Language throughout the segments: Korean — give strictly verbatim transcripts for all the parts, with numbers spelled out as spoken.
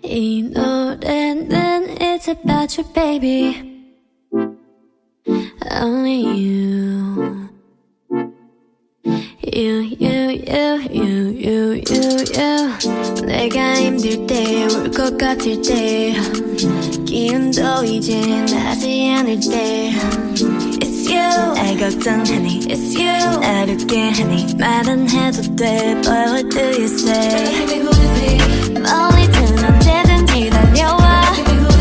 이 노래는 It's about you baby Only you You, you, you, you, you, you, you 내가 힘들 때 울 것 같을 때 기운도 이제 나지 않을 때 It's you 날 걱정하니 It's you 날 웃게 하니 말은 해도 돼 But what do you say 멀리든 언제든지 달려와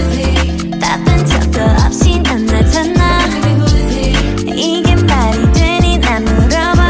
바쁜 척도 없이 난 나타나 이게 말이 되니 난 물어봐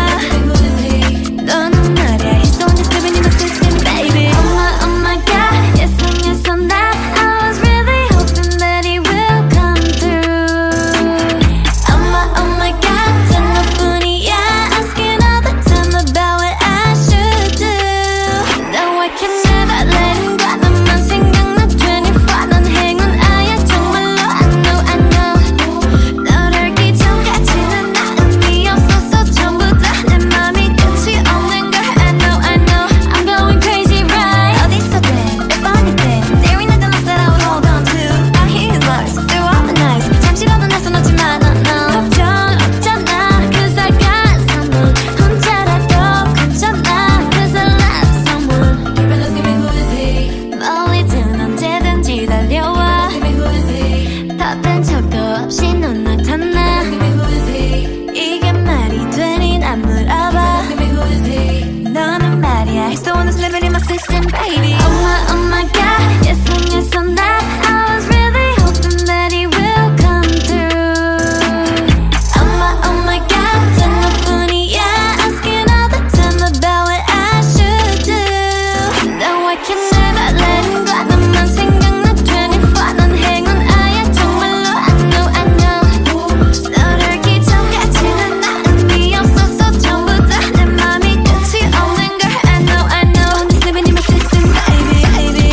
너는 말야 It's only living in my system baby Oh my, oh my god Yes and yes on that I was really hoping that it will come through Oh my, oh my god 단 너뿐이야 Asking all the time about what I should do No I can never let him go 너만 생각나 twenty-four 넌 행운아야 정말로 I know I know 널 알기 전까지는 나 의미 없었어 전부 다 내 맘이 끝이 없는 걸 I know I know I'm going crazy right 어디서든 몇 번이든 There ain't nothing else that I would hold on to I hear his voice through all the nights 잠시라도 나서 놓지만 no, no 걱정 없잖아 Cause I got someone 혼자라도 괜찮아 Cause I love someone Give it, let's give it, who is he 멀리든 언제든지 달려와 Give it, who is he 바쁜 척도 없이 넌 나타나 Give it, who is he 이게 말이 되니 난 물어봐 Give it, who is he 너는 말이야 He's the one that's living in my system baby Oh my, oh my god Yes and yes on that I was really hoping that it will come through Oh my, oh my god 단 너뿐이야 Asking all the time about what I should do No I can never let him go 너만 생각나 twenty-four 넌 행운아야 정말로 I know I know 널 알기 전까지는 나 의미 없었어 전부 다 내 맘이 끝이 없는 걸 I know I know I'm just living in my system baby baby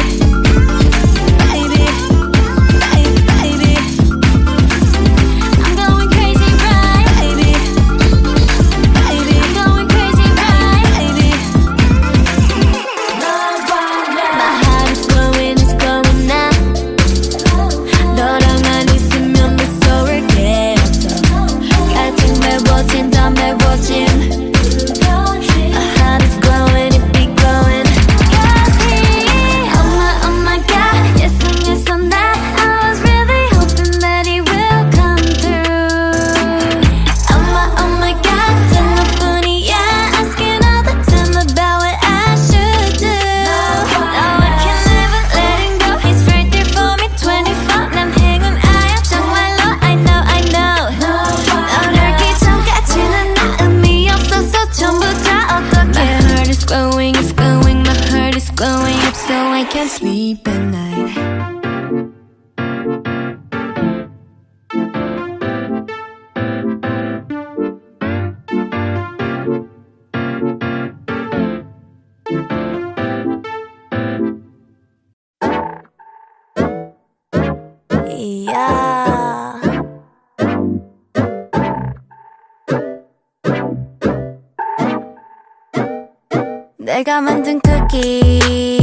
baby baby baby I'm going crazy right baby baby going crazy right baby My heart is glowing it's glowing now 너랑만 있으면 무서울 게 없어 같은 매워진 더 매워진 My heart is glowing it be glowing Cause he Oh my oh my god Yes and yes on that I was really hoping that it will come through Oh my oh my god 단 너뿐이야 Asking all the time about what I should do No I can never let him go He's right there for me twenty-four 난 행운아야 정말로 I know I know 널 알기 전까지는 나 의미 없었어 전부 다 어떡해 My heart is glowing it's glowing My heart is glowing up so I can't sleep at night Yeah. 내가 만든 쿠키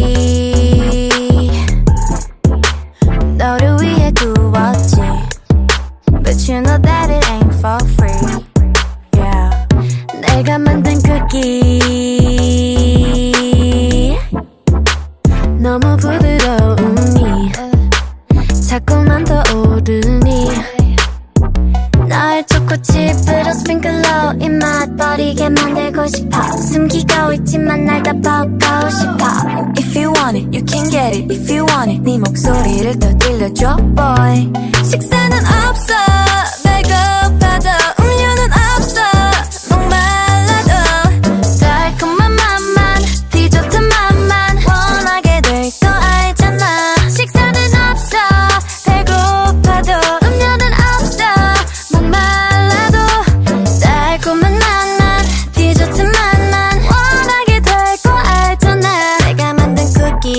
너를 위해 구웠지 But you know that it ain't for free Yeah 내가 만든 쿠키 너무 부드러우니 자꾸만 더 오르니 날 초코칩으로 스프링클러 입맛 버리게 만들고 싶어 숨기고 있지만 날 다 보고 싶어 If you want it, you can get it If you want it, 네 목소리를 더 들려줘 boy 식사는 없어 배고파도 음료는 없어 목말라도 달콤한 맛만 디저트 맛만 원하게 될 거 알잖아 식사는 없어 배고파도 음료는 없어 목말라도 달콤한 맛만 디저트 맛만 원하게 될 거 알잖아 내가 만든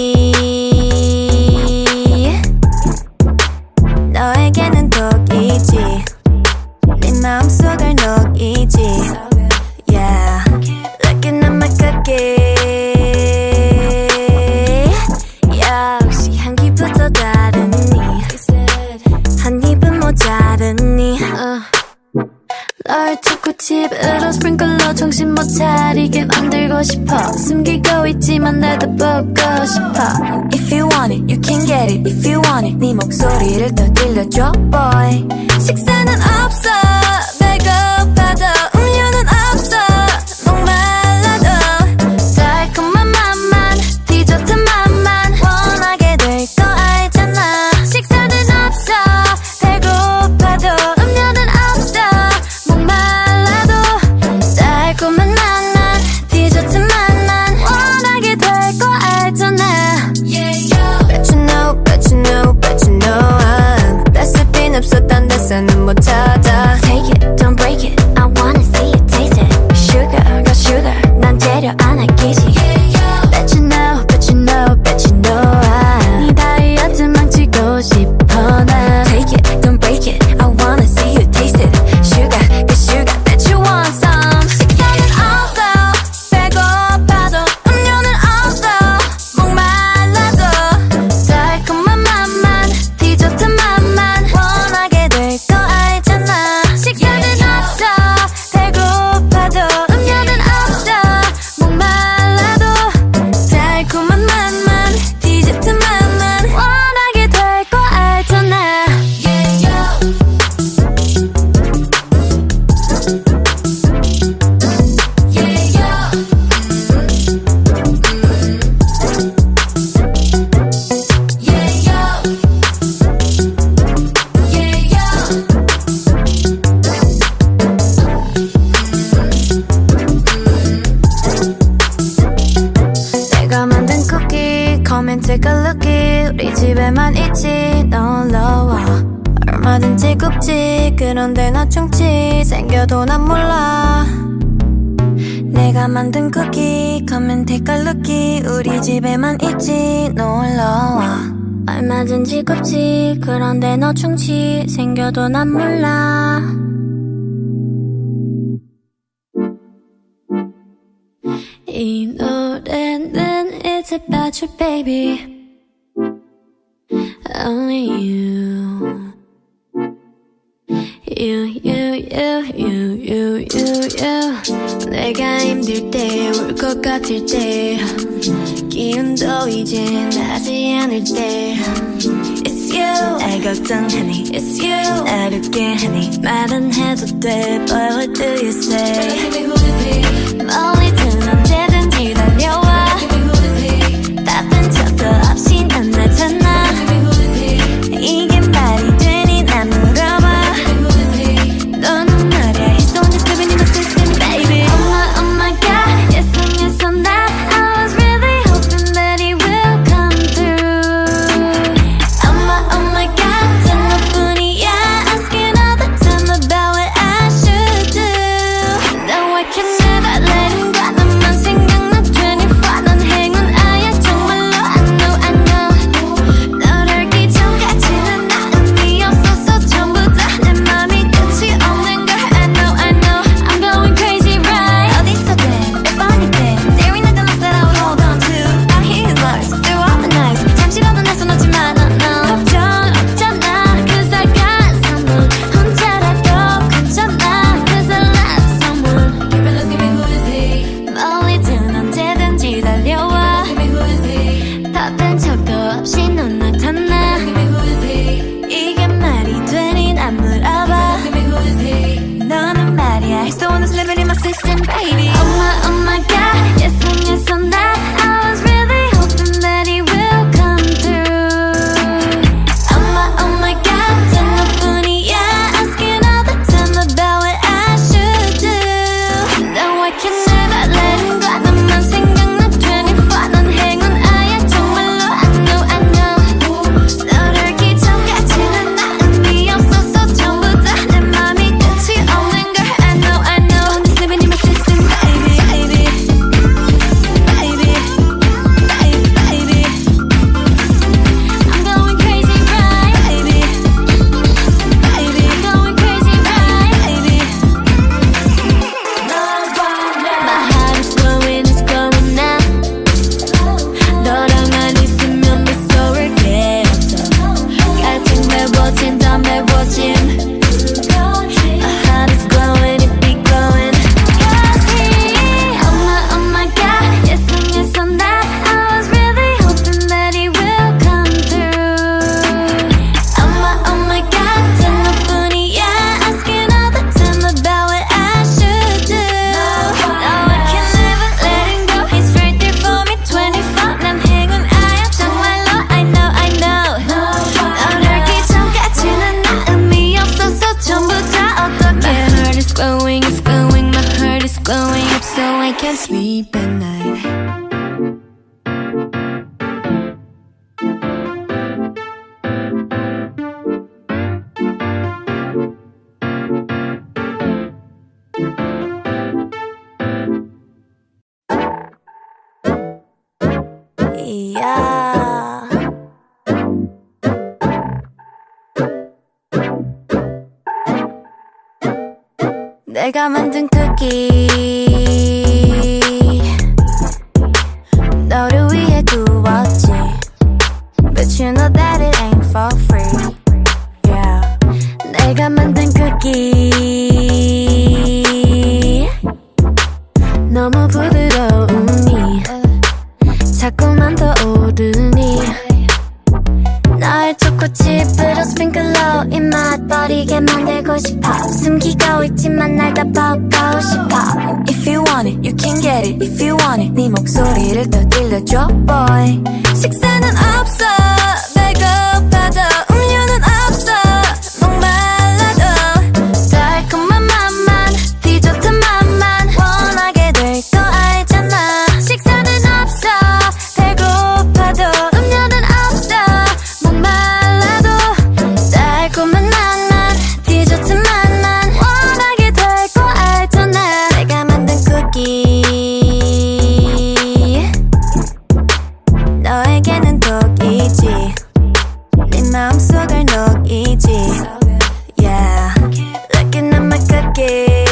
쿠키 너에게는 독이지 집으로 스프링클러 정신 못 차리게 만들고 싶어 숨기고 있지만 나도 보고 싶어 If you want it, you can get it If you want it, 네 목소리를 더 들려줘 boy 식사는 없어 배고파도 음료는 없어 목말라도 달콤한 맛만 디저트 맛만 원하게 될 거 알잖아 식사는 없어 배고파도 음료는 없어 목말라도 달콤한 맛만 디저트 맛만 원하게 될 거 알잖아 yeah, Bet you know, bet you know, bet you know I'm 레시피는 없어 딴 데서는 못 찾아 Take it, don't break it I wanna see you taste it Sugar, got sugar 난 재료 안 아끼지 Bet you know, bet you know, bet you know I'm 네 다이어트 망치고 싶어 난 Take it, don't break it I wanna see you taste it Sugar, got sugar Bet you want some 식사는 없어 배고파도 음료는 없어 목말라도 달콤한 맛만 디저트 맛만 원하게 될 거 알잖아 식사는 없어 배고파도 음료는 없어 목말라도 달콤한 맛만 디저트 맛만 원하게 될 거 알잖아 yeah, 내가 만든 쿠키 Come and take a lookie 우리 집에만 있지 놀러와 얼마든지 굽지 그런데 나 충치 생겨도 난 몰라 내가 만든 쿠키 Come and take a lookie 우리 집에만 있지 놀러와 얼마든지 굽지 그런데 너 충치 생겨도 난 몰라 이 노래는 It's about you baby Only you You, you, you, you, you, you, you 내가 힘들 때 울 것 같을 때 기운도 이제 나지 않을 때 It's you 날 걱정하니 It's you 날 웃게 하니 말은 해도 돼 But what do you say 멀리든 언제든지 달려와 바쁜 척도 없이 난 나타나 이게 말이 되니 난 물어봐 너는 말야 It's only living in the system baby Oh my, oh my god Yes and yes on that I was really hoping that it will come through Oh my, oh my god 단 너뿐이야 Asking all the time about what I should do No I can never let him go yeah. 내가 만든 쿠키 너를 위해 구웠지 But you know that it ain't for free yeah. 내가 만든 쿠키 너무 부드러우니 자꾸만 더 오르니 널 초코칩으로 스프링클러 입맛 버리게 만들고 싶어 숨기고 있지만 날 다 보고 싶어 If you want it, you can get it If you want it, 네 목소리를 더 들려줘 boy 식사는 없어 배고파도 음료는 없어 목말라도 달콤한 맛만 디저트 맛만 원하게 될 거 알잖아 식사는 없어 배고파도 음료는 없어 목말라도 달콤한 맛만 디저트 맛만 원하게 될 거 알잖아 내가 만든 쿠키 너에게는 독이지 네 마음속을 녹이지 Yeah Looking at my cookie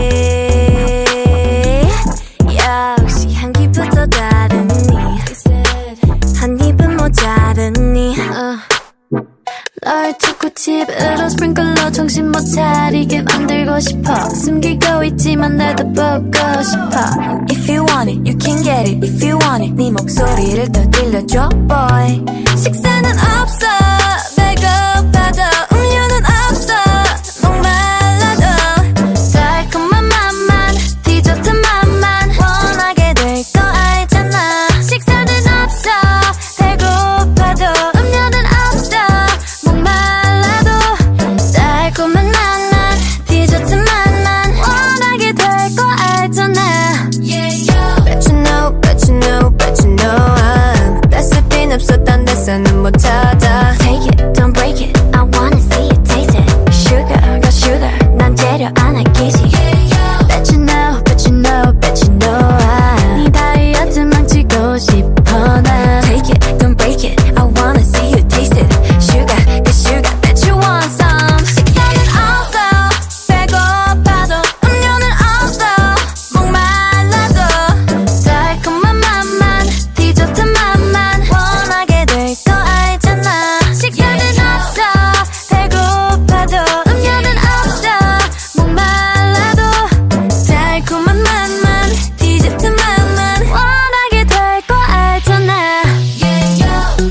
역시 향기부터 다르니 한 입은 모자르니 uh. 널 초코칩으로 스프링클러 정신 못 차리게 만들고 싶어 숨기고 있지만 나도 보고 싶어 If you want it, you can get it If you want it, 네 목소리를 더 들려줘 boy 식사는 없어 배고파도 음료는 없어 목말라도 달콤한 맛만 디저트 맛만 원하게 될 거 알잖아 식사는 없어 배고파도 음료는 없어 목말라도 달콤한 맛만 디저트 맛만 원하게 될 거 알잖아 yeah, Bet you know, bet you know, bet you know I'm 레시피는 없어 딴 데서는 못 찾아 Take it, don't break it I wanna see you taste it Sugar, got sugar 난 재료 안 아끼지 Bet you know, bet you know, bet you know I'm 네 다이어트 망치고 싶어 난 Take it, don't break it I wanna see you taste it Sugar, got sugar Bet you want some 식사는 없어 배고파도 음료는 없어 목말라도 달콤한 맛만 디저트 맛만 원하게 될 거 알잖아 식사는 없어 배고파도 음료는 없어 목말라도 달콤한 맛만 디저트 맛만 원하게 될 거 알잖아 yeah,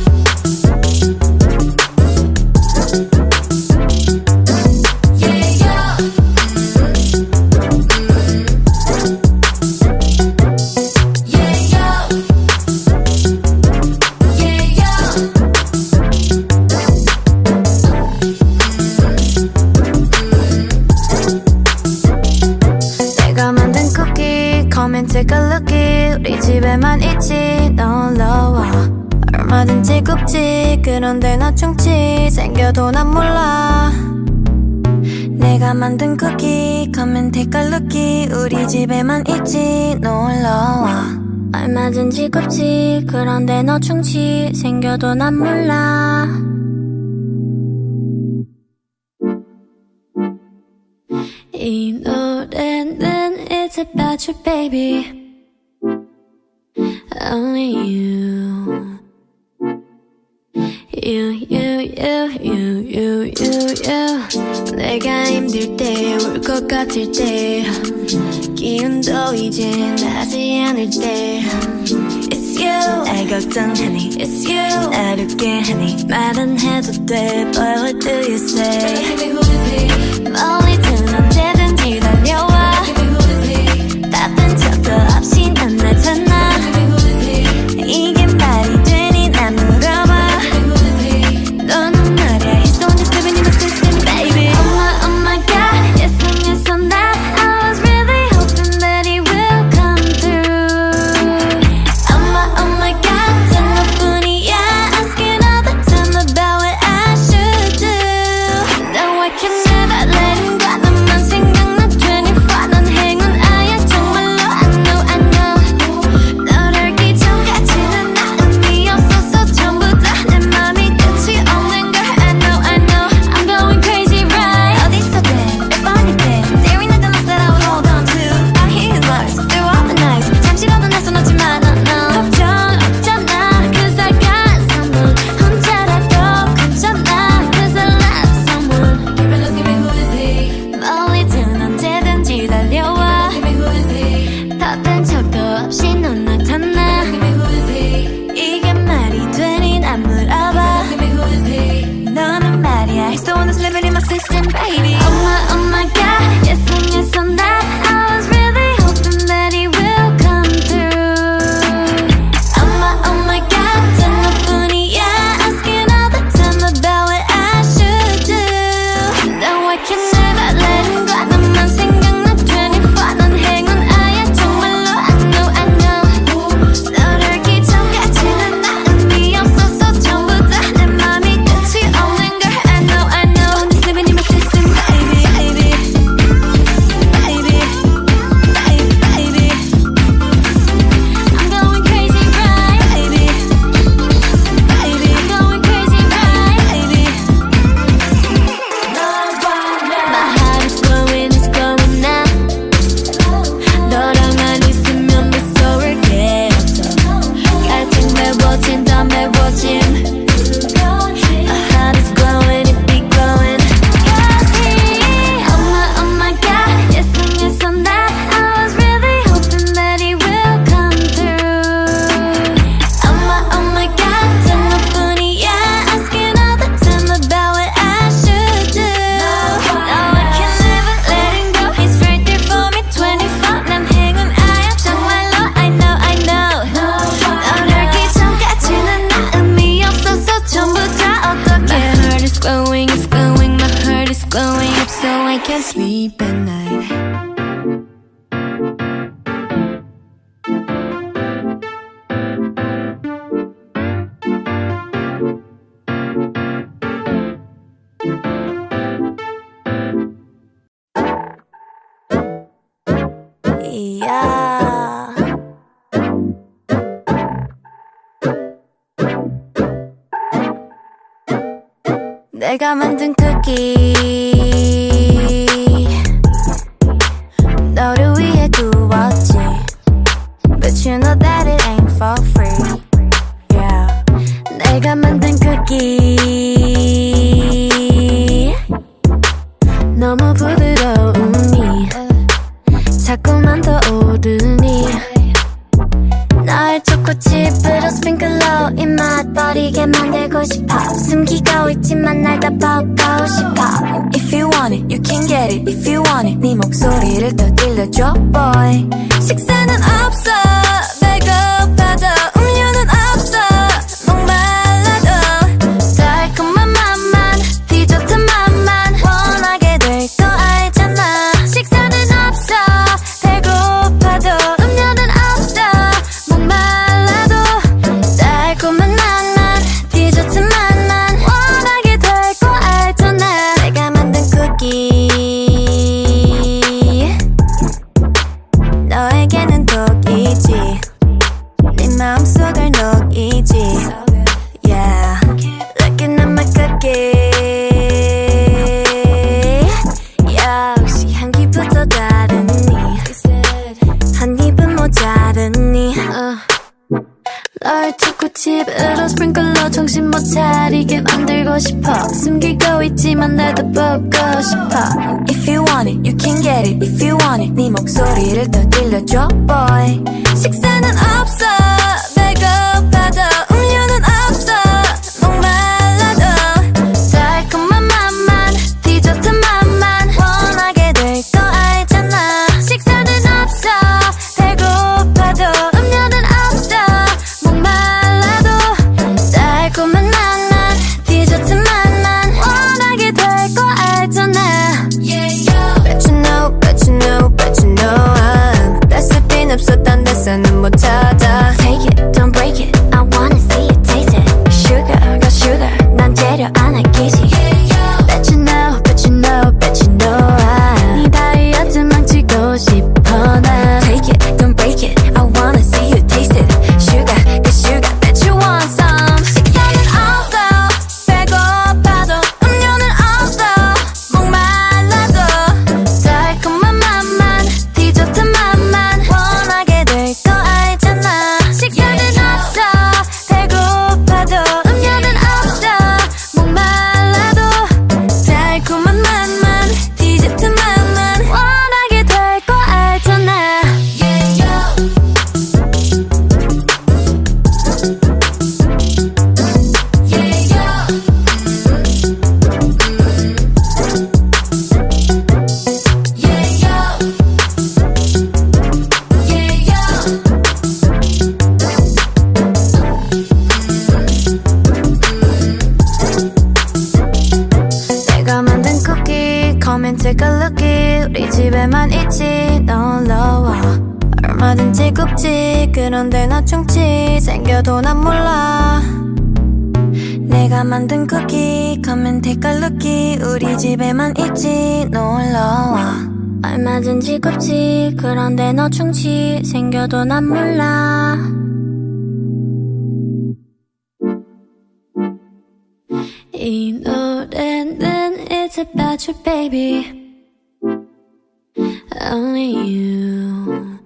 내가 만든 쿠키 Come and take a lookie 우리 집에만 있지 놀러와 얼마든지 굽지 그런데 나 충치 생겨도 난 몰라 내가 만든 쿠키 Come and take a lookie 우리 집에만 있지 놀러와 얼마든지 굽지 그런데 너 충치 생겨도 난 몰라 이 노래는 It's about you baby Only you You, you, you, you, you, you, you 내가 힘들 때 울 것 같을 때 기운도 이제 나지 않을 때 It's you 날 걱정하니 It's you 날 웃게 하니 말은 해도 돼 But what do you say 멀리든 언제든지 달려와 바쁜 척도 없이 난 나타나 이게 말이 되니 난 물어봐 너는 말야 It's only living in the system baby Oh my, oh my god Yes and yes on that I was really hoping that it will come through Oh my, oh my god 단 너뿐이야 Asking all the time about what I should do No I can never me bad night. Yeah. 내가 만든 쿠키 너를 위해 구웠지 But you know that it ain't for free. Yeah. 내가 만든 쿠키 너무 부드러우니 자꾸만 더 오르니 날 초코칩으로 스프링클러 입맛 버리게 만들고 싶어 숨기고 있지만 날 다 보고 싶어. If you want it, you can get it. If you want it, 네 목소리를 더 들려줘 boy. 식사는 없어 배고파도 음료는 없어 목말라도 달콤한 맛만 디저트 맛만 원하게 될 거 알잖아. 식사는 없어 배고파도 음료는 없어 목말라도 달콤한 맛만 디저트 맛만 원하게 될 거 알잖아. 내가 만든 쿠키 너에게는 독이지 네 마음속을 녹이지. Yeah, looking at my cookie 역시 향기부터 다르니 한 입은 모자르니 uh. 널 초코칩으로 스프링클러 정신 못 차리게 만들고 싶어 숨기고 있지만 나도 보고 싶어. If you want it, you can get it. If you want it, 네 목소리를 더 들려줘 boy. 식사는 없어 배고파도 음료는 없어 목말라도 달콤한 맛만 디저트 맛만 원하게 될 거 알잖아. 식사는 없어 배고파도 음료는 없어 목말라도 달콤한 맛만 디저트 맛만 원하게 될 거 알잖아. Yeah, yo. Bet you know, bet you know, bet you know I'm 레시피는 없어 딴 데서는 못 찾아. Take it, don't break it, I wanna see you taste it. Sugar, got sugar, 난 재료 안 아끼지. Yeah, yo. Bet you know, bet you know, bet you know I'm 네 다이어트 망치고 싶어 난. Take it, don't break it, I wanna see you taste it. Sugar, got sugar, bet you want some. 식사는 없어 배고파도 음료는 없어 목말라도 달콤한 맛만 디저트 맛만 원하게 될 거 알잖아. 식사는 없어 배고파도 음료는 없어 목말라도 달콤한 맛만 디저트 맛만 원하게 될 거 알잖아. Yeah, yo. Yeah, yo. Yeah, yo. Yeah, yo. 내가 만든 쿠키 Come and take a lookie 우리 집에만 있지 놀러와. 얼마든지 굽지 그런데 나 충치 생겨도 난 몰라. 내가 만든 쿠키 Come and take a lookie 우리 집에만 있지 놀러와. 얼마든지 굽지 그런데 너 충치 생겨도 난 몰라. 이 노래는 It's about you baby Only you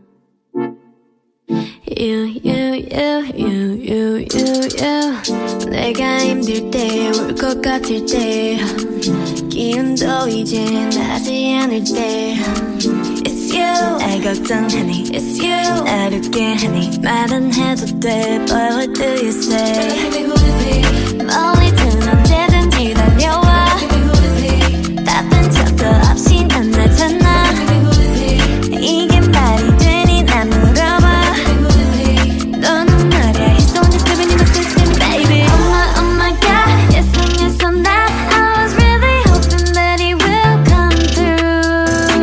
You, you, you, you, you, you, you 내가 힘들 때 울 것 같을 때 기운도 이제 나지 않을 때 It's you 날 걱정하니 It's you 날 웃게 하니 말은 해도 돼 But what do you say 멀리든 언제든지 달려와 바쁜 척도 없이 난 나타나 이게 말이 되니 난 물어봐 너는 말야 It's only living in the system baby Oh my oh my god Yes and yes on that I was really hoping that it will come through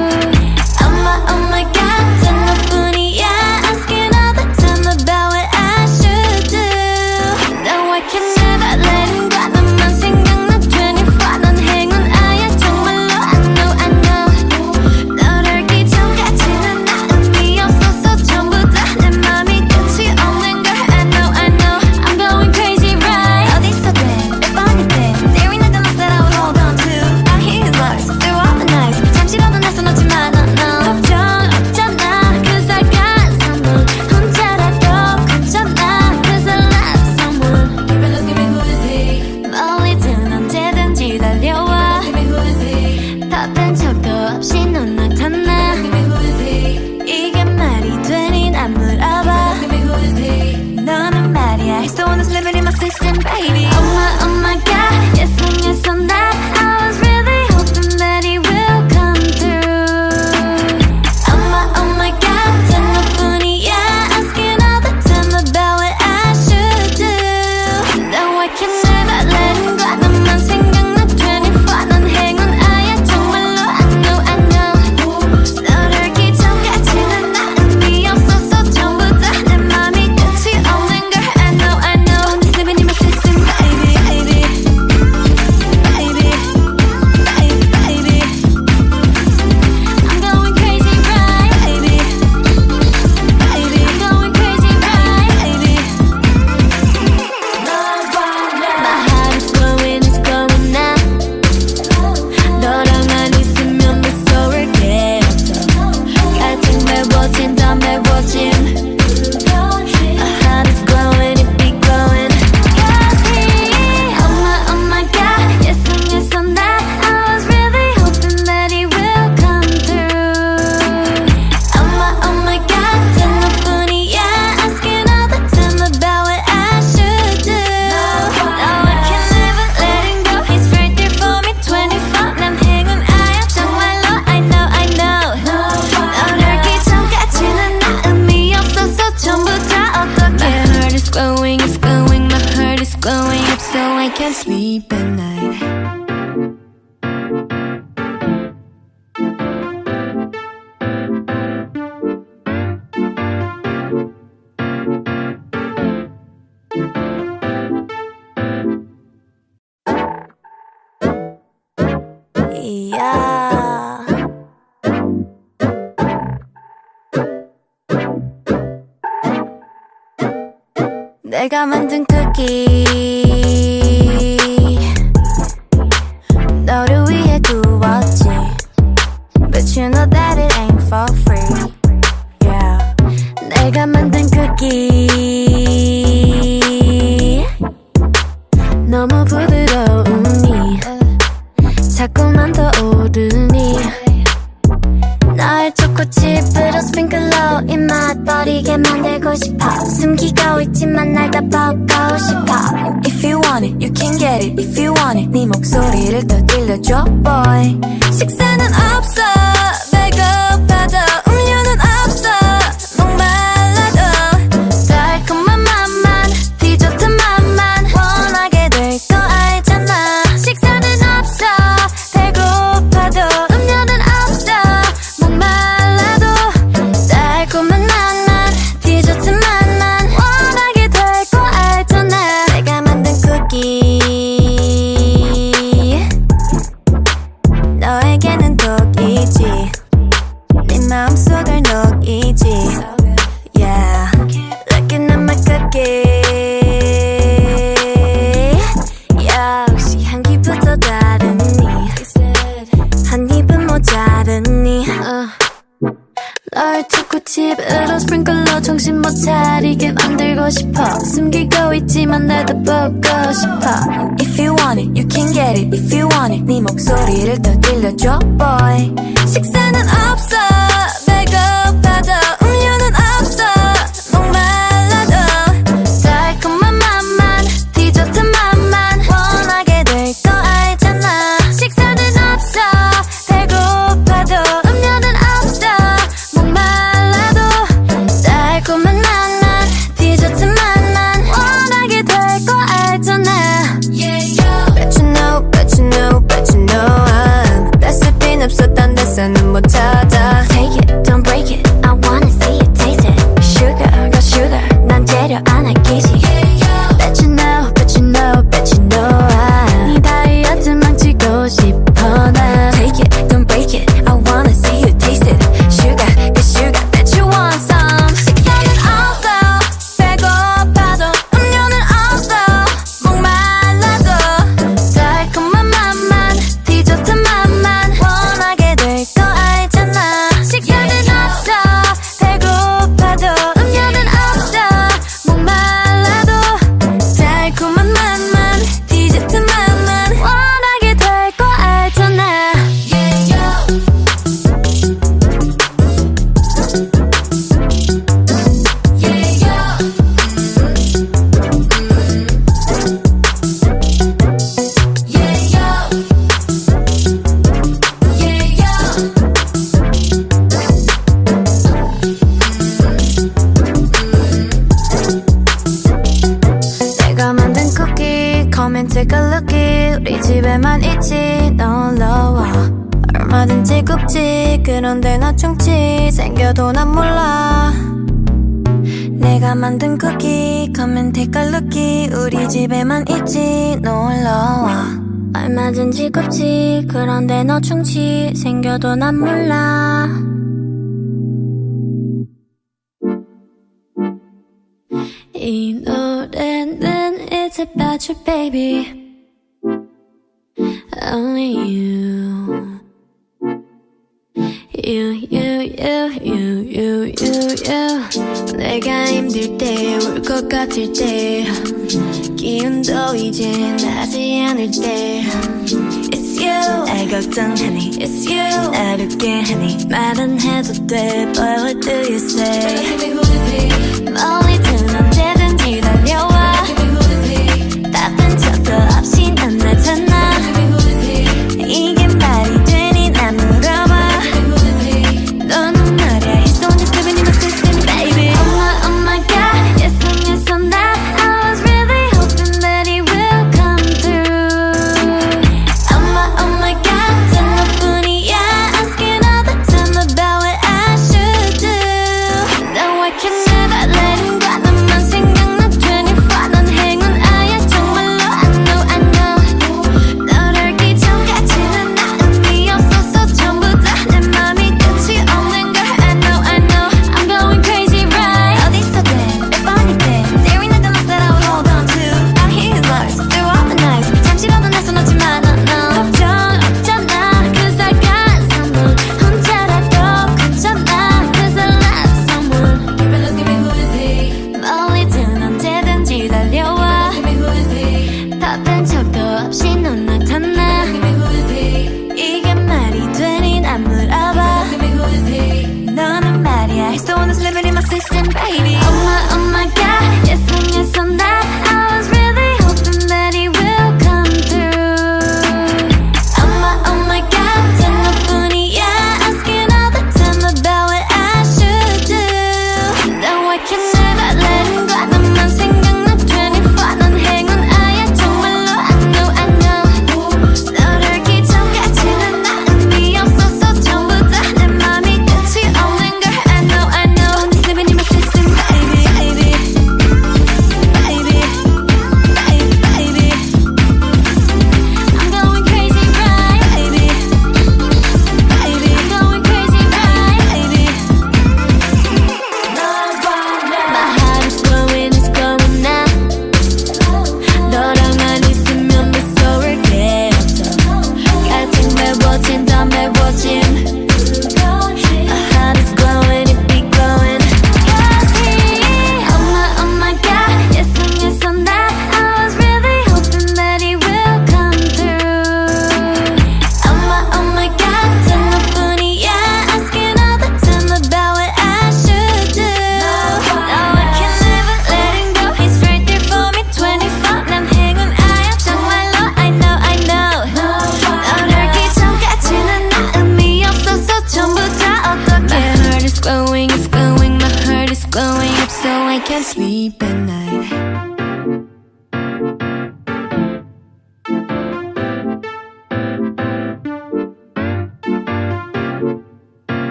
can't sleep at night. Yeah. 내가 만든 쿠키 너를 위해 구웠지 But you know that it ain't for free. Yeah. 내가 만든 쿠키 너무 부드러우니 자꾸만 더 오르니 날 초코칩으로 스프링클러 입맛 버리게 만들고 싶어 숨기고 있지만 날 다 보고 싶어. If you want it, you can get it. If you want it, 네 목소리를 더 들려줘 boy. 식사는 없어 배고파도 음료는 없어 목말라도 달콤한 맛만 디저트 맛만 원하게 될 거 알잖아. 식사는 없어 배고파도 음료는 없어 목말라도 달콤한 맛만 디저트 맛만 원하게 될 거 알잖아. 내가 만든 쿠키 너에게는 독이지 네 마음속을 녹이지. Yeah, looking at my cookie 역시 향기부터 다르니 한 입은 모자르니 uh. 널 초코칩으로 스프링클러 정신 못 차리게 만들고 싶어 숨기고 있지만 나도 보고 싶어. If you want it, you can get it. If you want it, 네 목소리를 더 들려줘 boy. 식사는 없어 배고파도 음료는 없어 목말라도 달콤한 맛만 디저트 맛만 원하게 될 거 알잖아. 식사는 없어 배고파도 음료는 없어 목말라도 달콤한 맛만 디저트 맛만 원하게 될 거 알잖아. Bet you know, bet you know, bet you know I'm 레시피는 없어 딴 데서는 못 찾아. Take it, don't break it, I wanna see you taste it. Sugar, got sugar, 난 재료 안 아끼지. Bet you know, bet you know, bet you know I'm 네 다이어트 망치고 싶어 난. Take it, don't break it, I wanna see you taste it. Sugar, got sugar, bet you want some. 식사는 없어 배고파도 음료는 없어 목말라도 달콤한 맛만 디저트 맛만 원하게 될 거 알잖아. 식사는 없어 배고파도 음료는 없어 목말라도 달콤한 맛만 디저트 맛만 원하게 될 거 알잖아. 내가 만든 쿠키 Come and take a lookie 우리 집에만 있지 놀러와. 얼마든지 굽지 그런데 나 충치 생겨도 난 몰라. 내가 만든 쿠키 Come and take a lookie 우리 집에만 있지 놀러와. 얼마든지 굽지 그런데 너 충치 생겨도 난 몰라. 이 노래는 It's about you baby Only you You, you, you, you, you, you, you 내가 힘들 때 울 것 같을 때 기운도 이제 나지 않을 때 It's you 날 걱정하니 It's you 날 웃게 하니 말은 해도 돼 But what do you say 멀리든 언제든지 달려와 바쁜 척도 없이 난 나타나 이게 말이 되니 난 물어봐 너는 말야 It's only living in my system baby Oh my oh my god Yes and yes on that I was really hoping that it will come through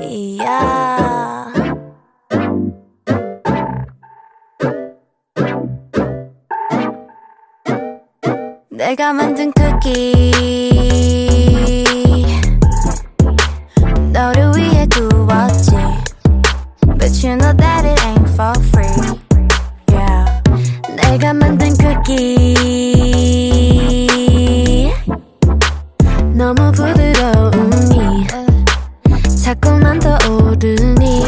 yeah. 내가 만든 쿠키 너를 위해 구웠지 But you know that it ain't for free yeah. 내가 만든 쿠키 너무 부드러우니 자꾸만 더 오르니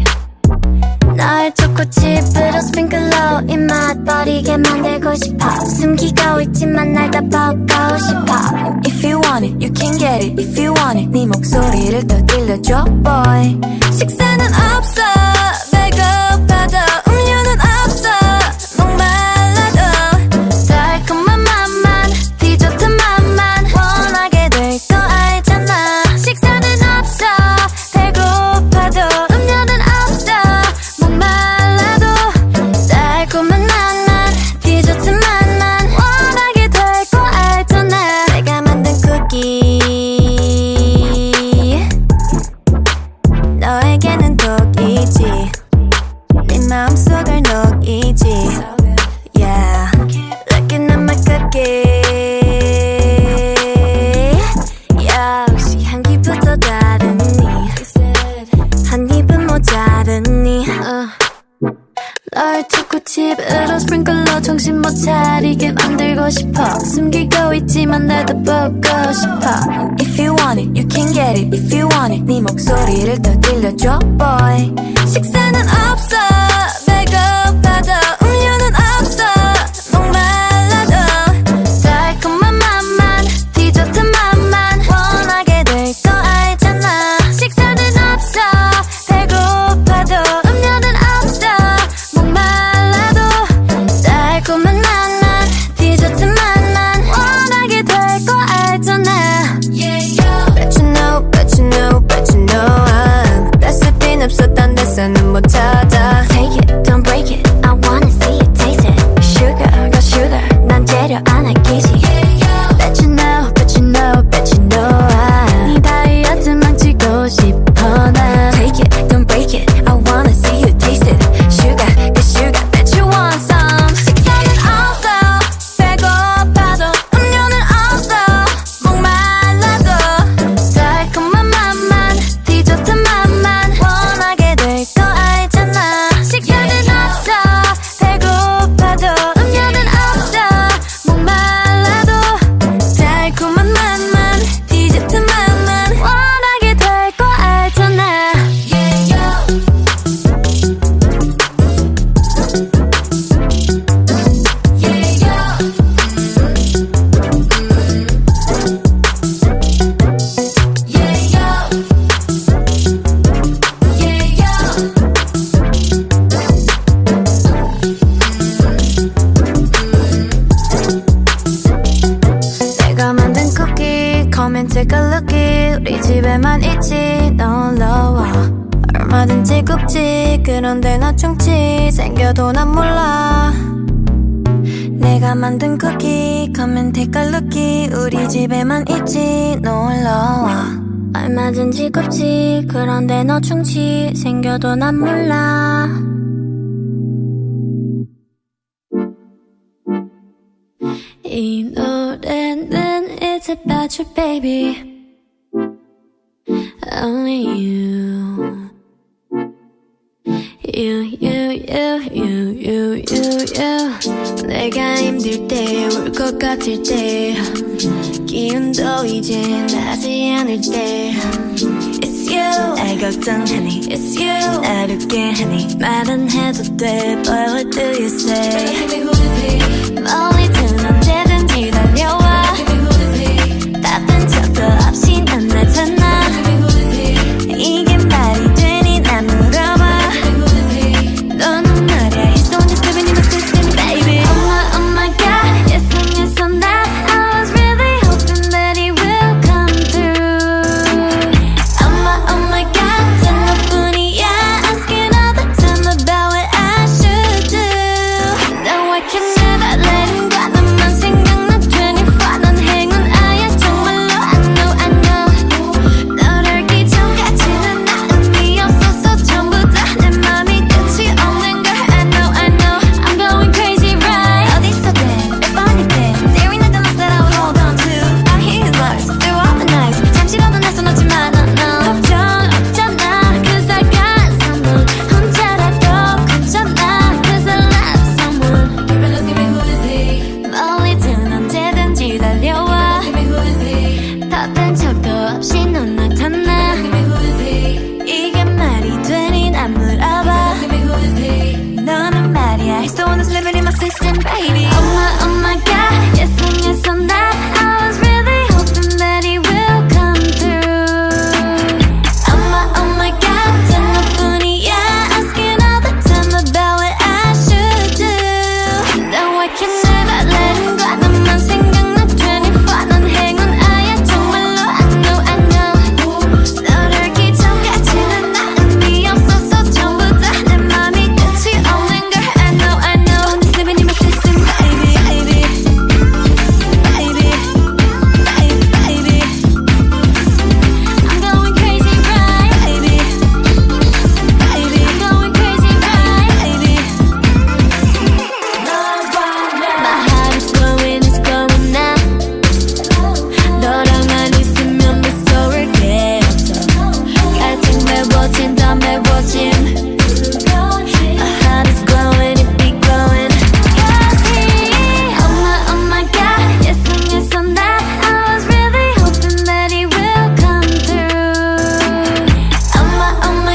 널 초코칩으로 스프링클러 입맛 버리게 만들고 싶어 숨기고 있지만 날 다 보고 싶어 If you want it, you can get it If you want it, 네 목소리를 더 들려줘 boy 식사는 없어 배고파도 음료는 없어 목말라도 달콤한 맛만 디저트 맛만 원하게 될 거 알잖아 식사는 없어 배고파도 음료는 없어 목말라도 달콤한 맛만 디저트 맛만 원하게 될 거 알잖아 내가 만든 쿠키 너에게는 독이지 네 마음속을 녹이지 Yeah Looking at my cookie 역시 향기부터 다르니 한 입은 모자르니 uh. 널 초코칩으로 스프링클러 정신 못 차리게 만들고 싶어 숨기고 있지만 나도 보고 싶어 If you want it, you can get it If you want it, 네 목소리를 더 들려줘 boy 식사는 없어 배고파도 음료는 없어 목말라도 달콤한 맛만 디저트 맛만 원하게 될 거 알잖아 식사는 없어 배고파도 음료는 없어 목말라도 달콤한 맛만 디저트 맛만 원하게 될 거 알잖아 yeah, Bet you know, bet you know, bet you know I'm 레시피는 없어 딴 데서는 못 찾아 Take it, don't break it I wanna see you taste it Sugar, got sugar 난 재료 안 아끼지 Bet you know, bet you know, bet you know I'm 네 다이어트 망치고 싶어 난 Take it, don't break it I wanna see you taste it Sugar, got sugar Bet you want some 식사는 없어 배고파도 음료는 없어 목말라도 달콤한 맛만 디저트 맛만 원하게 될 거 알잖아 식사는 없어 배고파도 음료는 없어 목말라도 달콤한 맛만 디저트 맛만 원하게 될 거 알잖아 yeah, yeah. 내가 만든 쿠키 Come and take a lookie 우리 집에만 있지 놀러와 얼마든지 굽지 그런데 나 충치 생겨도 난 몰라 내가 만든 쿠키 Come and take a lookie 우리 집에만 있지 놀러와 얼마든지 굽지 그런데 너 충치 생겨도 난 몰라 이 노래는 It's about you baby Only you You, you, you, you, you, you, you 내가 힘들 때 울 것 같을 때 기운도 이제 나지 않을 때 It's you 날 걱정하니 It's you 날 웃게 하니 말은 해도 돼 But what do you say 멀리든 언제든지 달려와 바쁜 척도 없이 난 나타나 이게 말이 되니 난 물어봐 너는 말야 It's don't just living in my system baby Oh my, oh my god Yes and yes on that I was really hoping that it will come through Oh my, oh my god 단 너뿐이야 Asking all the time about what I should do Now I can never let him go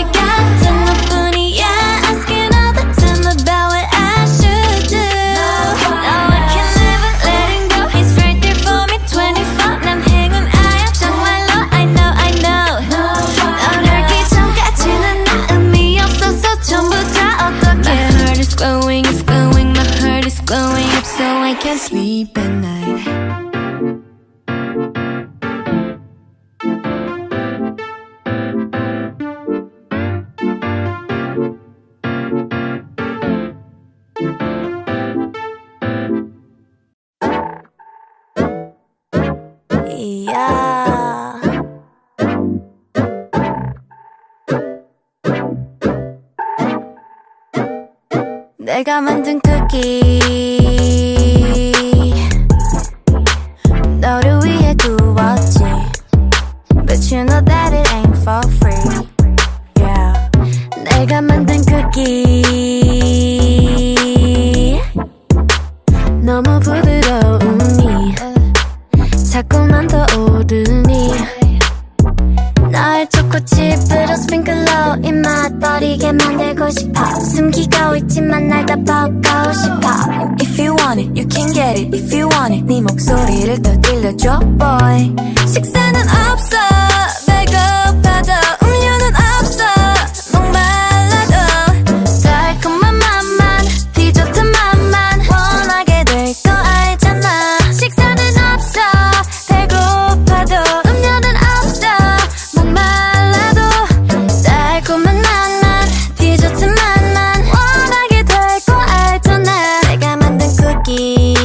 같은 너뿐이야 Asking all the time about what I should do No, I can never let him go He's right there for me twenty-four 난 행운아야 정말로 I know I know 널 알기 전까지는 나 의미 없어서 전부 다 어떡해 My heart is glowing, it's glowing My heart is glowing up so I can't sleep at night Yeah. 내가 만든 쿠키 너를 위해 구웠지 But you know that it ain't for free Yeah. 내가 만든 쿠키 너무 부드러우니 자꾸만 더 오르니 널 초코칩으로 스프링클러 입맛 버리게 만들고 싶어 숨기고 있지만 날 다 보고 싶어 If you want it, you can get it If you want it, 네 목소리를 더 들려줘 boy 식사는 없어 배고파도 음료는 없어 목말라도 달콤한 맛만 디저트 맛만 원하게 될 거 알잖아 식사는 없어 배고파도 음료는 없어 목말라도 달콤한 맛만 디저트 맛만 원하게 될 거 알잖아 내가 만든 쿠키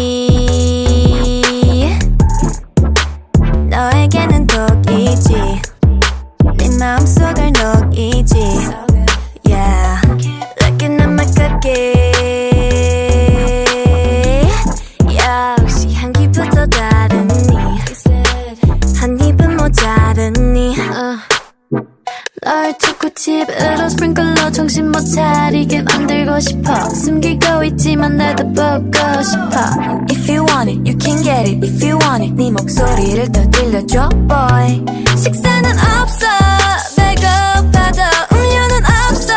너에게는 독이지 네 마음속을 녹이지 Yeah, looking at my cookie 역시 향기부터 다르니 한 입은 모자르니 uh. 널 초코칩으로 스프링클러 정신 못 차리게 만들고 싶어 숨기고 있지만 나도 보고 싶어 If you want it, you can get it If you want it, 네 목소리를 더 들려줘 boy 식사는 없어 배고파도 음료는 없어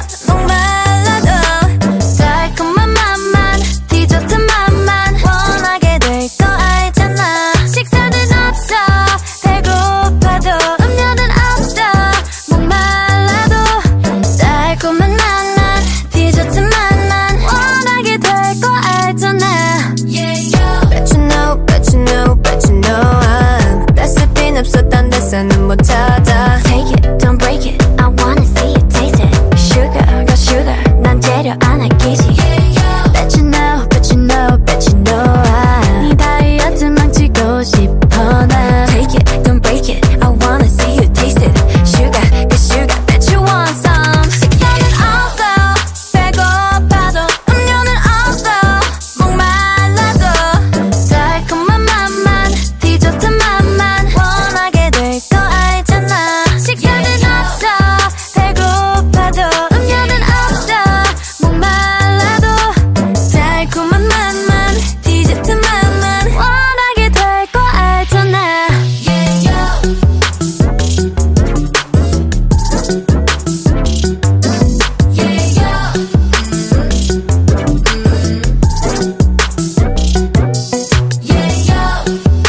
목말라도 달콤한 맛만 디저트 맛만 원하게 될 거 알잖아 식사는 없어 배고파도 음료는 없어 목말라도 달콤한 맛만 디저트 맛만 원하게 될 거 알잖아 yeah, Bet you know, bet you know, bet you know I'm 레시피는 없어 딴 데서는 못 찾아 Take it, don't break it I wanna see you taste it Sugar, got sugar 난 재료 안 아끼지 Bet you know, bet you know, bet you know I'm 네 다이어트 망치고 싶어 난 Take it, don't break it I wanna see you taste it Sugar, got sugar Bet you want some 식사는 없어 배고파도 음료는 없어 목말라도 달콤한 맛만 디저트 맛만 원하게 될 거 알잖아 식사는 없어 배고파도 음료는 없어 목말라도 달콤한 맛만 디저트 맛만 원하게 될 거 알잖아 yeah, yo. Yeah, yo. Yeah, yo.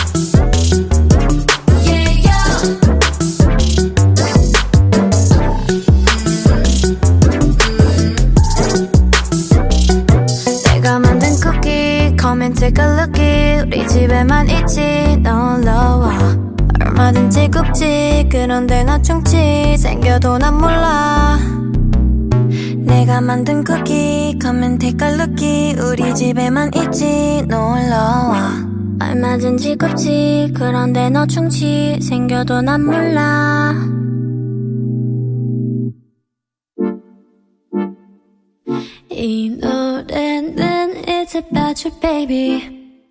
Yeah, yo. 내가 만든 쿠키 Come and take a lookie 우리 집에만 있지 놀러와 얼마든지 굽지 그런데 나 충치 생겨도 난 몰라 내가 만든 쿠키 Come and take a lookie 우리 집에만 있지 놀러와 얼마든지 굽지 그런데 너 충치 생겨도 난 몰라 이 노래는 It's about you baby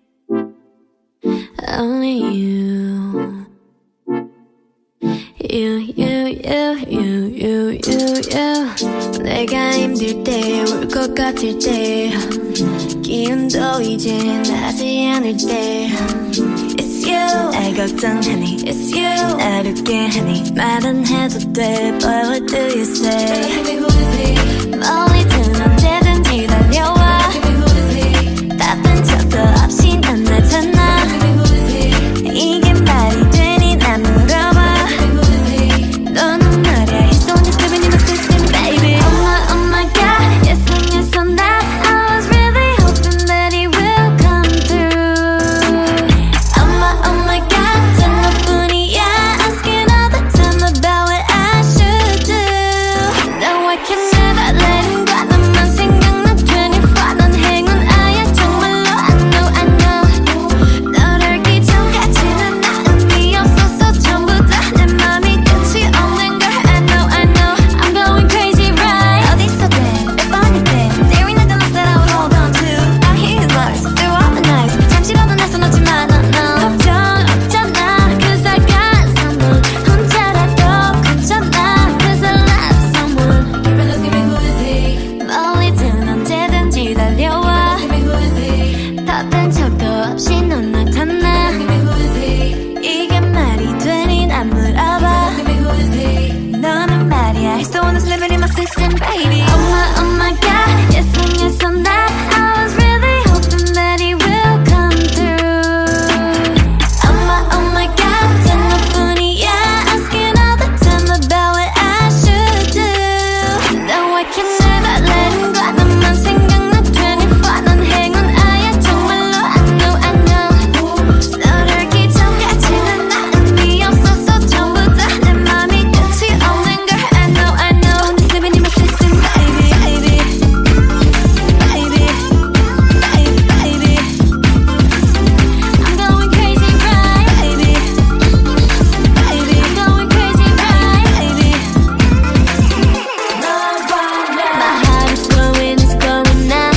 Only you You, you, you, you, you, you you, you. 내가 힘들 때, 울 것 같을 때, 기운도 이제 나지 않을 때. It's you, 날 걱정하니. It's you, 날 웃게 하니. 말은 해도 돼, but what do you say? 멀리든 언제든지 달려와. 바쁜 척도 없이 난 나타나. 이게 말이 되니 난 물어봐. 너는 말야, it's only living in the system, baby. Oh my, oh my god, yes and yes on that. I was really hoping that it will come through. Oh my, oh my god, 단 너뿐이야. Asking all the time about what I should do. No, I can never let him go. 너만 생각나 twenty-four. 넌 행운아야 정말로. I know, I know. 널 알기 전까지는 나 의미 없었어. 전부 다 내 맘이 끝이 없는 걸. I know, I know. I'm going crazy, right? 어디서든 몇 번이든 There ain't nothing else that I would hold on to. Out here is lost through all the nights. 잠시라도 내 손 놓지만 no, no. 걱정 없잖아, cause I got someone. 혼자라도 괜찮아, cause I love someone. Give me, give me, who is he? 멀리든 언제든지 달려와. Give me, who is he? 바쁜 척도 없이 넌 나타나. Give me, who is he? 이게 말이 되니 난 물어봐. Give me, who is he? 너는 말이야, he's the one that's living in my system, baby. Oh my, oh my god, yes and yes on that. I was really hoping that he will come through. Oh my, oh my god, 단 너뿐이야. Asking all the time about what I should do. No, I can never let him go. 너만 생각나 twenty-four. 넌 행운아야 정말로. I know, I know. 널 알기 전까지는 나 의미 없었어. 전부 다 내 맘이 끝이 없는 걸. I know, I know. Only living in my system, baby, baby, baby, baby, baby. I'm going crazy, right, baby, baby, going crazy, right, baby. My heart is glowing, it's glowing now.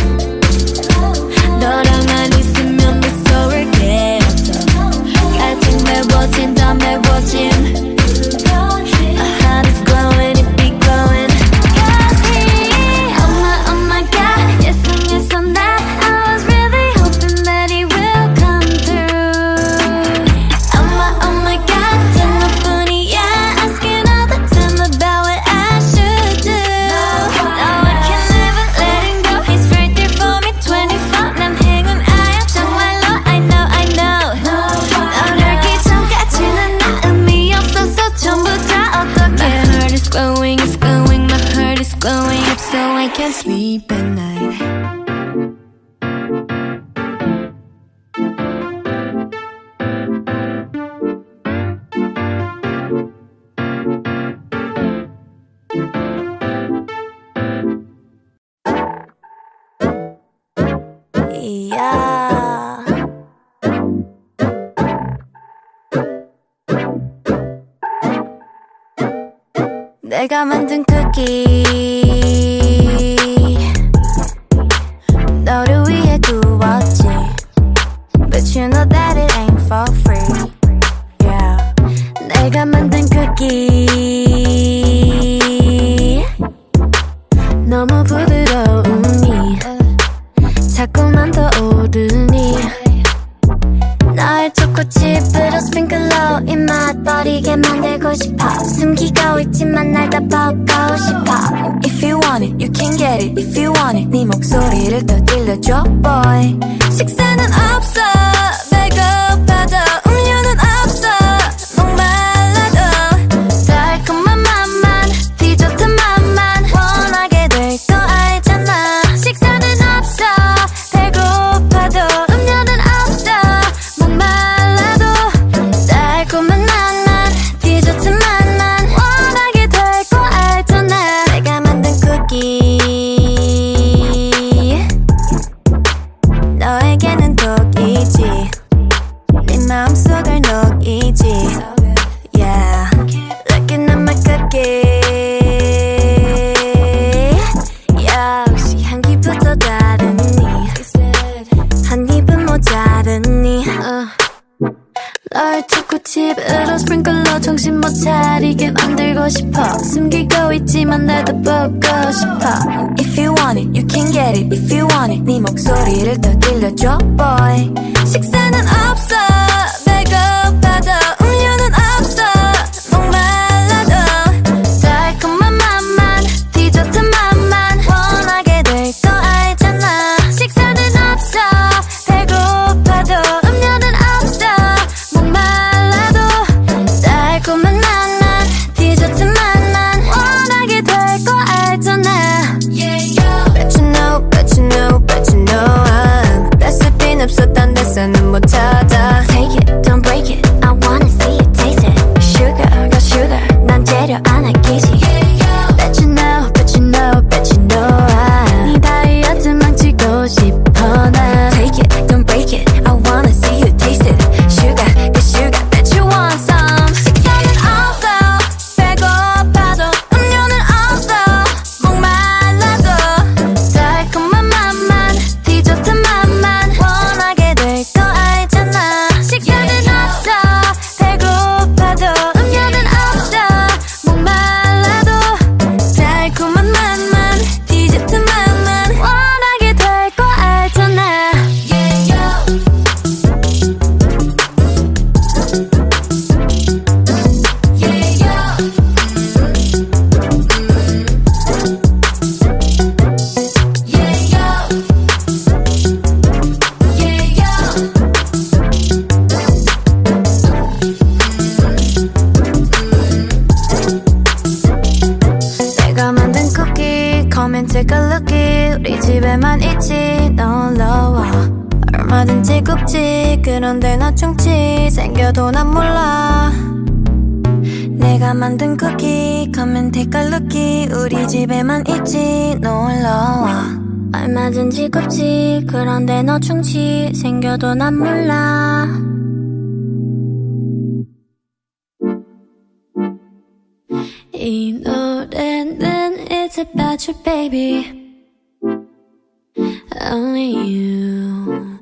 너랑만 있으면 무서울 게 없어. 같은 매워진 더 매워진. My heart is glowing, it be glowing. Cause he, oh my, oh my god, yes and yes on that. I was really hoping that he will come through. Oh my, oh my god, 단 너뿐이야. Asking all the time about what I should do. No, I can never let him go. He's right there for me twenty-four. 난 행운아야 정말로. I know, I know. 널 알기 전까지는 나 의미 없었어. 전부 다 어떡해. My heart is glowing, it's glowing. My heart is glowing up so I can't sleep at night. Yeah. 내가 만든 쿠키 너를 위해 구웠지. But you know that it ain't for free. Yeah. 내가 만든 쿠키 너무 부드러우니 자꾸만 더 오르니. 날 초코칩으로 스프링클러 입맛 버리게 만들고 싶어. 숨기고 있지만 날 다 보고 싶어. If you want it, you can get it. If you want it, 네 목소리를 더 들려줘, boy. 식사는 없어, 배고파도 음료는 없어, 목말라도 달콤한 맛만, 디저트 맛만 원하게 될 거 알잖아. 식사는 없어, 배고파도 음료는 없어, 목말라도 달콤한 맛만, 디저트 맛만 원하게 될 거 알잖아. 내가 만든 쿠키 너에게는 독이지. 차리게 만들고 싶어 숨기고 있지만 나도 보고 싶어 If you want it, you can get it If you want it, 네 목소리를 더 들려줘 boy 식사는 없어 배고파도 음료는 없어 목말라도 달콤한 맛만 디저트 맛만 원하게 될 거 알잖아 식사는 없어 배고파도 음료는 없어 목말라도 달콤한 맛만 디저트 맛만 원하게 될 거 알잖아 yeah, Bet you know, bet you know, bet you know I'm 레시피는 없어 딴 데서는 못 찾아 Take it, don't break it I wanna see you taste it Sugar, got sugar 난 재료 안 아끼지 Bet you know, bet you know, bet you know I'm 네 다이어트 망치고 싶어 나 Take it, don't break it I wanna see you taste it Sugar, got sugar Bet you want some 식사는 없어 배고파도 음료는 없어 목말라도 달콤한 맛만 디저트 맛만 원하게 될 거 알잖아 식사는 없어 배고파도 음료는 없어 목말라도 달콤한 맛만 디저트 맛만 원하게 될 거 알잖아 yeah, yo. Yeah, yo. Yeah, yo. Yeah, yo. 내가 만든 쿠키 Come and take a lookie 우리 집에만 있지 놀러와 얼마든지 굽지 그런데 나 충치 생겨도 난 몰라 내가 만든 쿠키 Come and take a lookie 우리 집에만 있지 놀러와 얼마든지 굽지 그런데 너 충치 생겨도 난 몰라 이 노래는 It's about you baby Only you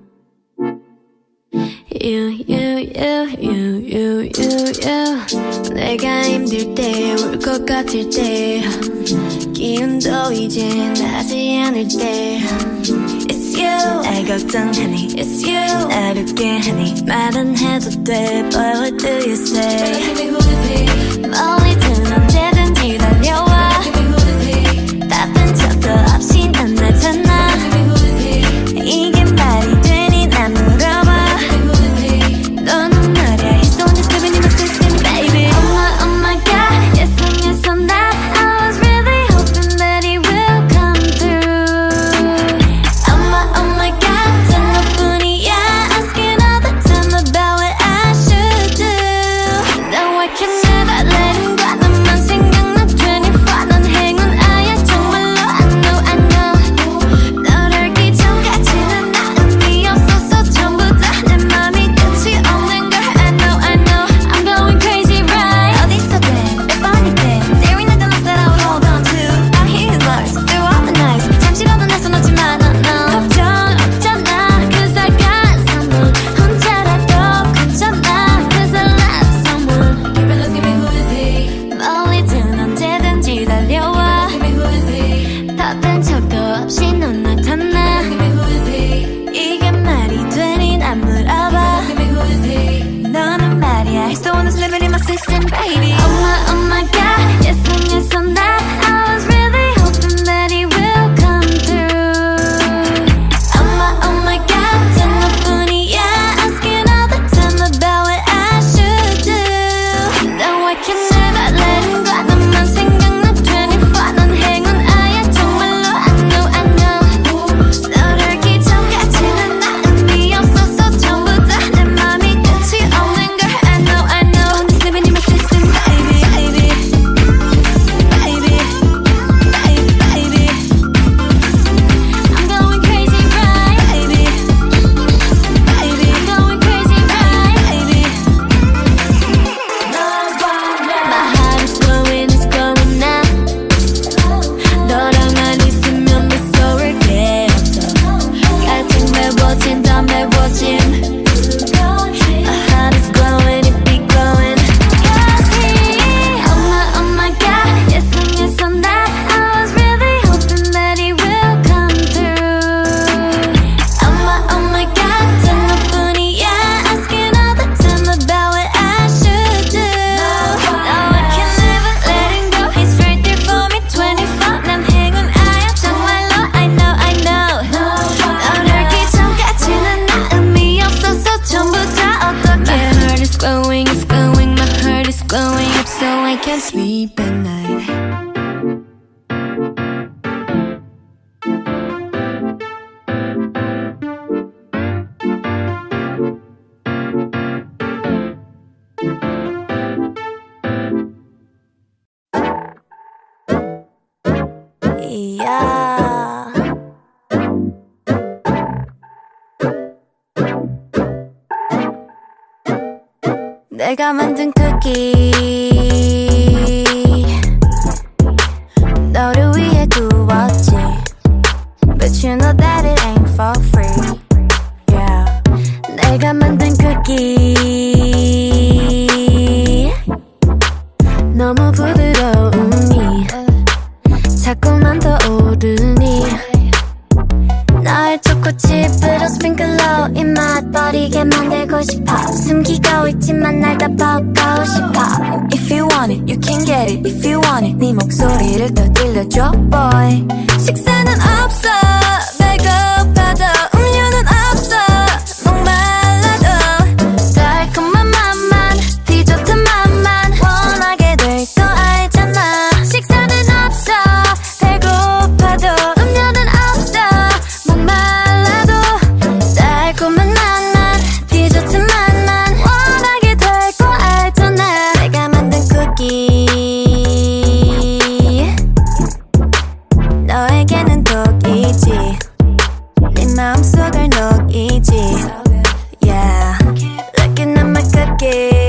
You, you, you, you, you, you, you 내가 힘들 때 울 것 같을 때 기운도 이제 나지 않을 때 It's you 날 걱정하니 It's you 날 웃게 하니 말은 해도 돼 But what do you say 멀리든 언제든지 달려와 바쁜 척도 없이 난 나타나 이게 말이 되니 난 물어봐 너는 말야 It's on just living in my system baby Oh my, oh my god Yes and yes on that I was really hoping that it will come through Oh my, oh my god 단 너뿐이야 Asking all the time about what I should do Now I can never let him go 너만 생각나 twenty-four 넌 행운 아야 정말로 I know, I know 널 알기 전까지는 나 의미 없었어 전부 다 내 맘이 끝이 없는 걸 I know, I know I'm going crazy right 어디서든 몇 번이든 There ain't nothing else that I would hold on to I'm his loves through all the nights 잠시라도 내 손 놓지마 no, no 걱정 없잖아 Cause I got someone 혼자라도 괜찮아 Cause I love someone Give it, let's give me who is he 멀리든 언제든지 달려와 Give me who is he 바쁜 척도 없이 넌 나타나 Give me who is he 이게 말이 되니 난 물어봐 Give me who is he 너는 말이야 He's the one that's living in my system baby Oh my, oh my god Yes and yes on that I was really hoping that it will come through Oh my, oh my god 단 너뿐이야 Asking all the time about what I should do Now I can never let him go 너만 생각나 twenty-four 넌 행운 아야 정말로 I know, I know yeah. 내가 만든 쿠키 너를 위해 구웠지 But you know that it ain't for free yeah. 내가 만든 쿠키 너무 부드러우니 자꾸만 더 오르니 널 초코칩으로 스프링클러 입맛 버리게 만들고 싶어 숨기고 있지만 날 다 보고 싶어 If you want it, you can get it If you want it, 네 목소리를 더 들려줘 boy 식사는 없어 배고파도 음료는 없어 목말라도 달콤한 맛만 디저트 맛만 원하게 될 거 알잖아 식사는 없어 배고파도 음료는 없어 목말라도 달콤한 맛만 디저트 맛만 원하게 될 거 알잖아 내가 만든 쿠키 너에게는 독이지 네 마음속을 녹이지 Yeah Looking at my cookie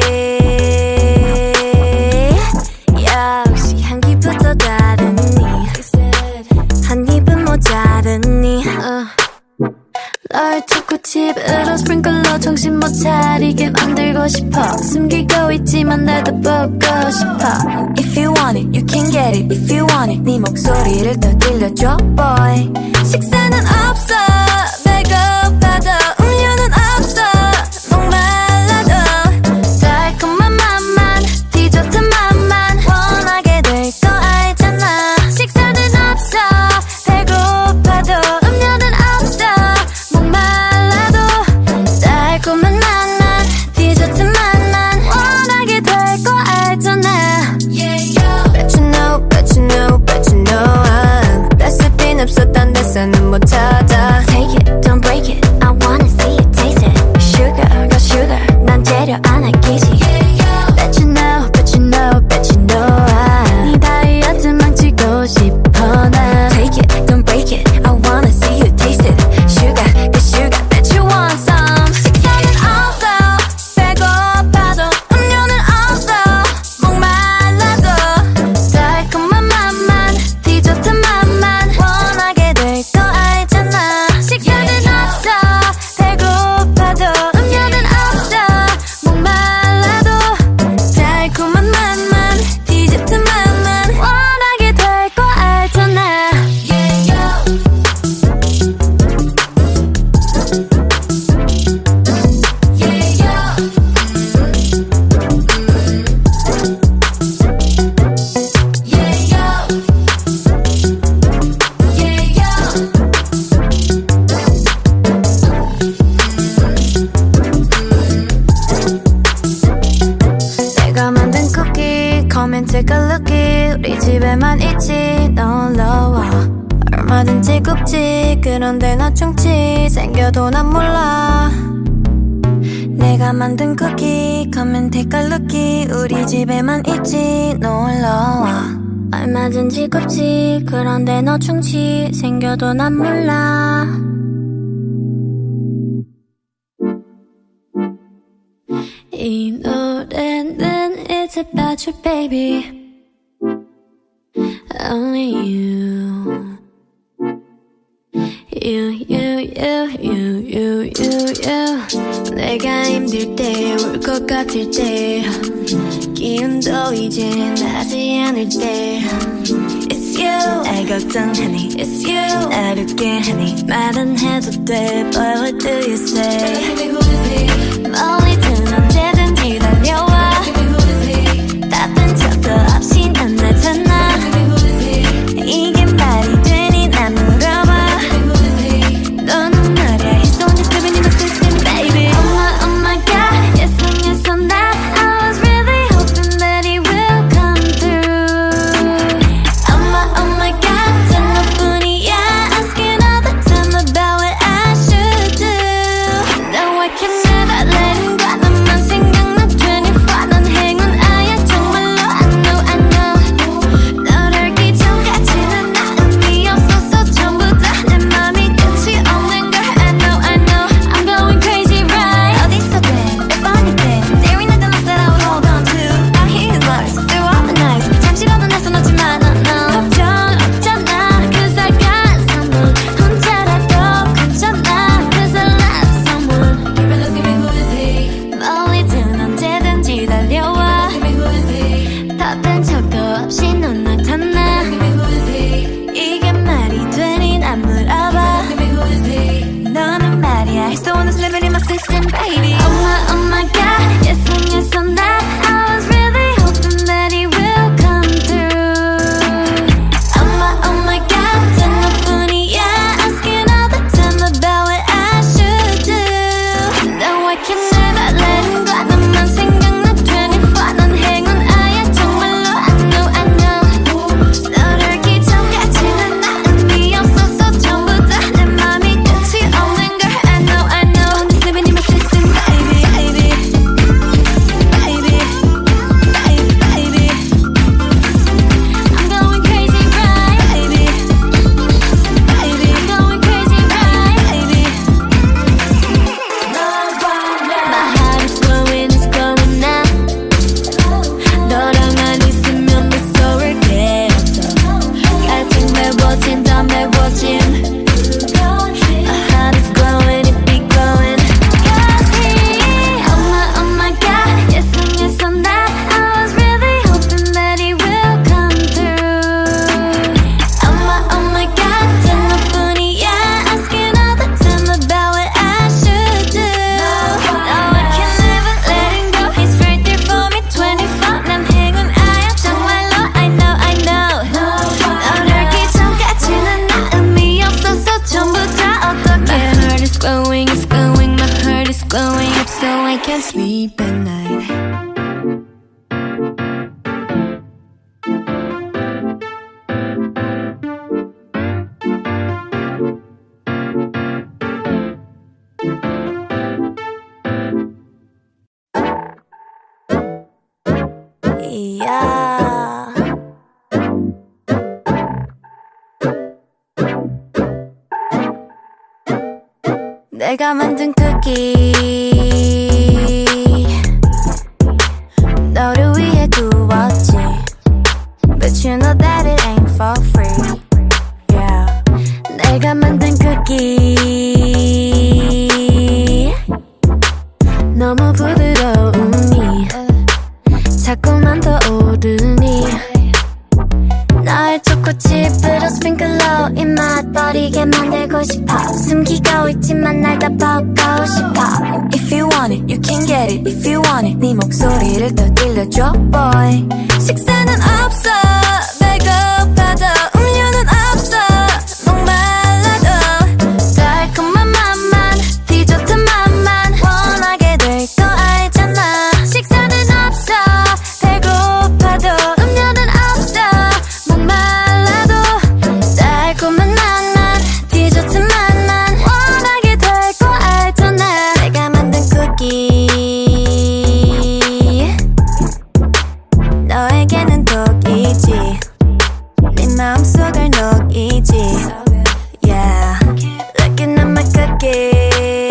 역시 향기부터 다르니 한 입은 모자르니 uh. 널 초코칩으로 스프링클러 정신 못 차리게 만들고 싶어 숨기고 있지만 나도 보고 싶어 If you want it, you can get it If you want it, 네 목소리를 더 들려줘 boy 식사는 없어 배고파도 음료는 없어 목말라도 달콤한 맛만 디저트 맛만 원하게 될 거 알잖아 식사는 없어 배고파도 음료는 없어 목말라도 달콤한 맛만 디저트 맛만 원하게 될 거 알잖아 yeah, Bet you know, bet you know, bet you know I'm 레시피는 없어 딴 데서는 못 찾아 Take it, don't break it I wanna see you taste it Sugar, got sugar 난 재료 안 아끼지 Bet you know, bet you know, bet you know I'm 네 다이어트 망치고 싶어 난 Take it, don't break it I wanna see you taste it Sugar, got sugar Bet you want some 식사는 없어 배고파도 음료는 없어 목말라도 달콤한 맛만 디저트 맛만 원하게 될 거 알잖아 식사는 없어 배고파도 음료는 없어 목말라도 달콤한 맛만 디저트 맛만 원하게 될 거 알잖아 yeah, 내가 만든 쿠키 Come and take a lookie 우리 집에만 있지 놀러와 얼마든지 굽지 그런데 나 충치 생겨도 난 몰라 내가 만든 쿠키 Come and take a lookie 우리 집에만 있지 놀러와 얼마든지 굽지 그런데 너 충치 생겨도 난 몰라 이 노래는 It's about you baby Only you You, you, you, you, you, you, you 내가 힘들 때 울 것 같을 때 기운도 이제 나지 않을 때 It's you 날 걱정하니 It's you 날 웃게 하니 말은 해도 돼 But what do you say 멀리든 언제든지 달려와 바쁜 척도 없이 난 나타나 이게 말이 되니 난 물어봐 너는 말야 It's only stepping in the system baby Oh my, oh my god Yes and yes on that I was really hoping that it will come through Oh my, oh my god 단 너뿐이야 Asking all the time about what I should do No I can never 채워진 더 매워진 My heart is glowing, it be glowing. Cause he, oh my, oh my God, yes and yes on that. I was really hoping that he will come through. Oh my, oh my God, 전 너뿐이야. Asking all the time about what I should do. No, I can never let him go. He's right there for me twenty-four. 난 행운아야 정말로. I know, I know. 너를 기전까지는 나 의미 없어서 전부 다 어떡해. My heart is glowing, it's glowing. My heart is glowing up so I can't sleep at night. Yeah. 내가 만든 쿠키 너를 위해 구웠지. But you know that it ain't for free. Yeah. 내가 만든 쿠키 너무 부드러우니 자꾸만 더 오르니 날 초코칩으로 스프링클러 입맛 버리게 만들고 싶어. 숨기고 있지만 날 다 보고 싶어. If you want it, you can get it. If you want it, 네 목소리를 더 들려줘 boy. 식사는 없어 배고파도 음료는 없어 목말라도 달콤한 맛만 디저트 맛만 원하게 될 거 알잖아. 식사는 없어 배고파도 음료는 없어 목말라도 달콤한 맛만 디저트 맛만 원하게 될 거 알잖아. 내가 만든 쿠키 너에게는 독이지. 네 마음속을 녹이지. Yeah, looking at my cookie.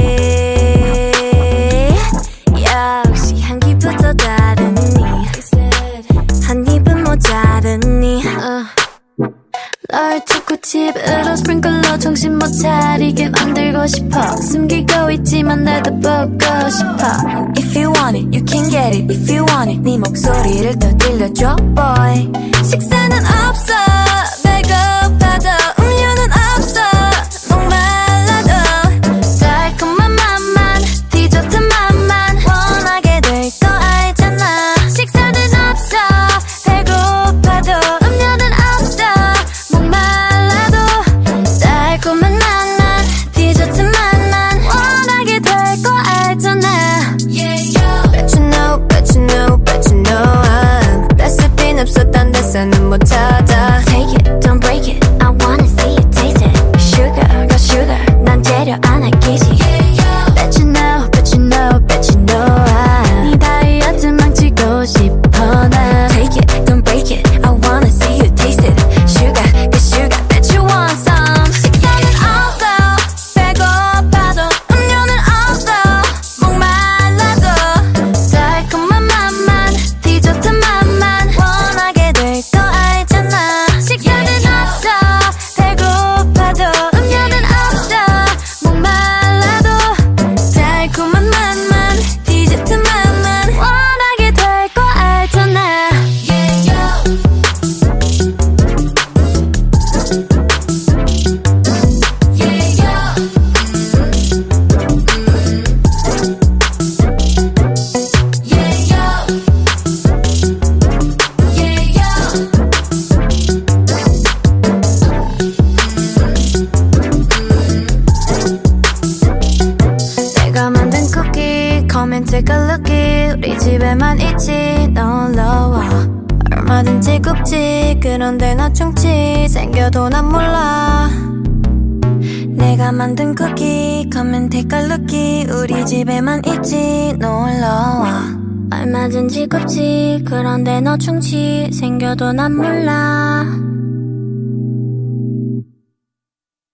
역시 향기부터 다르니 한 입은 모자르니. uh. 널 초코칩으로 스프링클러 정신 못 차리게 만들고 싶어. 숨기고 있지만 나도 보고 싶어. If you want it, you can get it. If you want it, 네 목소리를 더 들려줘 boy. 식사는 없어 배고파도 음료는 없어 목말라도 달콤한 맛만 디저트 맛만 원하게 될 거 알잖아. 식사는 없어 배고파도 음료는 없어 목말라도 달콤한 맛만 디저트 맛만 원하게 될 거 알잖아. Bet you know, bet you know, bet you know I'm 레시피는 없어 딴 데서는 못 찾아. Take it, don't break it, I wanna see you taste it. Sugar, got sugar, 난 재료 안 아끼지. Bet you know, bet you know, bet you know I'm 네 다이어트 망치고 싶어 난. Take it, don't break it, I wanna see you taste it. Sugar, got sugar, bet you want some. 식사는 없어 배고파도 음료는 없어 목말라도 달콤한 맛만 디저트 맛만 원하게 될 거 알잖아. 식사는 없어 배고파도 음료는 없어 목말라도 달콤한 맛만 디저트 맛만 원하게 될 거 알잖아. 내가 만든 쿠키 come and take a lookie. 우리 집에만 있지 놀러와. 얼마든지 굽지 그런데 나 충치 생겨도 난 몰라. 내가 만든 쿠키 come and take a lookie. 우리 집에만 있지 놀러와. 얼마든지 굽지 그런데 너 충치 생겨도 난 몰라.